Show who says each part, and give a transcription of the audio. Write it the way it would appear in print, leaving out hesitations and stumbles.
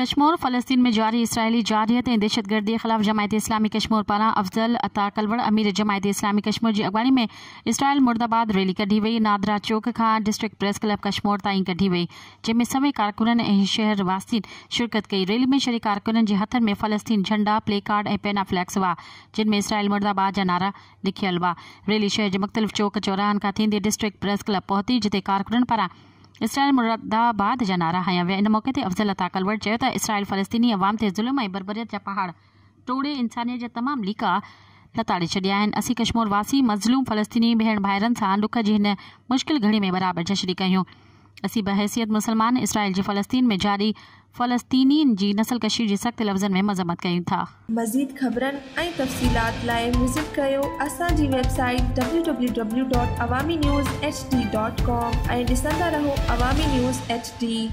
Speaker 1: कश्मीर फ़लस्तीन में जारी इसराइली जारियत ऐं दहशतगर्दी के ख़िलाफ़ जमायत इस्लामी कश्मीर पारां अफ़ज़ल अता कलवड़ अमीर जमायत इस्लामी कश्मीर की अॻवानी में इसराइल मुर्दाबाद रैली कढी वई। नादरा चौक खां डिस्ट्रिक्ट प्रेस क्लब कश्मीर ताईं कढी वई, जंहिंमें सभई कारकुननि ऐं शहर वासियुनि शिरकत कई। रैली में शरीक कारकुननि जे हथनि में फ़लस्तीन झंडा, प्ले कार्ड ऐं पेना फ्लैक्स हुआ, जिन में इसराइल मुर्दाबाद जा नारा लिखियल हुआ। रैली शहर जे मुख़्तलिफ़ चौक चौराहनि खां थींदे डिस्ट्रिक्ट प्रेस क्लब पहुती, जिते कारकुननि पारां इसराइल मुर्दाबाद जा नारा हया विया। इन मौके ते अफ़ज़ल अता कलवड़ चयो त इसराइल फ़लस्तीनी अवाम ते ज़ुल्म ऐं बर्बरियत जा पहाड़ टोड़े इंसानियत जा तमाम लीका लताड़े छॾिया आहिनि। असीं कश्मीर वासी मज़लूम फ़लस्तीनी भेण भाइरनि सां ॾुख जी हिन मुश्किल घड़ी में बराबरि जशरी कयूं। असीं बहैसियत मुसलमान इसराइल जी फ़लस्तीन में जारी फ़लस्तीनीन जी नस्लकशी जी सख़्त लफ़्ज़नि में मज़म्मत कयूं था।
Speaker 2: मज़ीद ख़बरनि ऐं तफ़सीलात लाइ विज़िट कयो असांजी वेबसाइट www.awamiNewsHD.com ऐं ॾिसंदा रहो अवामी न्यूज़ HD।